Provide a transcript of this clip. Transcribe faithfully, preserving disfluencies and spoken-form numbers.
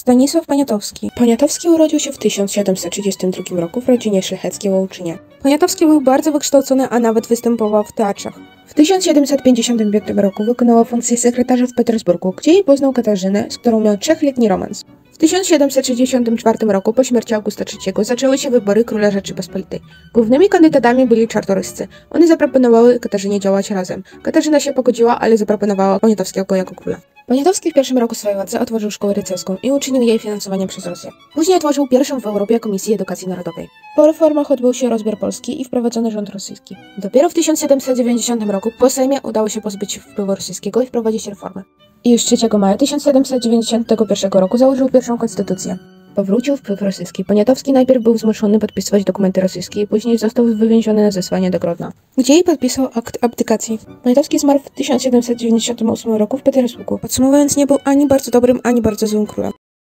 Stanisław Poniatowski. Poniatowski urodził się w tysiąc siedemset trzydziestym drugim roku w rodzinie szlacheckiej w Łomżynie. Poniatowski był bardzo wykształcony, a nawet występował w teatrach. W tysiąc siedemset pięćdziesiątym piątym roku wykonała funkcję sekretarza w Petersburgu, gdzie jej poznał Katarzynę, z którą miał trzechletni romans. W tysiąc siedemset sześćdziesiątym czwartym roku, po śmierci Augusta trzeciego, zaczęły się wybory króla Rzeczypospolitej. Głównymi kandydatami byli czartoryscy. One zaproponowały Katarzynie działać razem. Katarzyna się pogodziła, ale zaproponowała Poniatowskiego jako króla. Poniatowski w pierwszym roku swojej władzy otworzył szkołę rycerską i uczynił jej finansowanie przez Rosję. Później otworzył pierwszą w Europie Komisję Edukacji Narodowej. Po reformach odbył się rozbiór Polski i wprowadzono rząd rosyjski. Dopiero w tysiąc siedemset dziewięćdziesiątym roku po Sejmie udało się pozbyć wpływu rosyjskiego i wprowadzić reformy. I już trzeciego maja tysiąc siedemset dziewięćdziesiątego pierwszego roku założył pierwszą konstytucję. Powrócił wpływ rosyjski. Poniatowski najpierw był zmuszony podpisywać dokumenty rosyjskie i później został wywieziony na zesłanie do Grodna, gdzie i podpisał akt abdykacji. Poniatowski zmarł w tysiąc siedemset dziewięćdziesiątym ósmym roku w Petersburgu. Podsumowując, nie był ani bardzo dobrym, ani bardzo złym królem.